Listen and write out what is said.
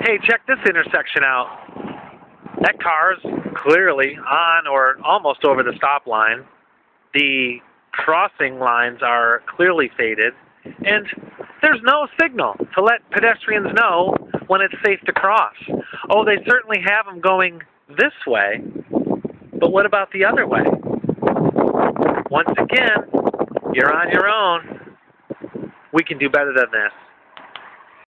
hey, check this intersection out. That car's clearly on or almost over the stop line. The crossing lines are clearly faded, and there's no signal to let pedestrians know when it's safe to cross. Oh, they certainly have them going this way, but what about the other way? Once again, you're on your own. We can do better than this.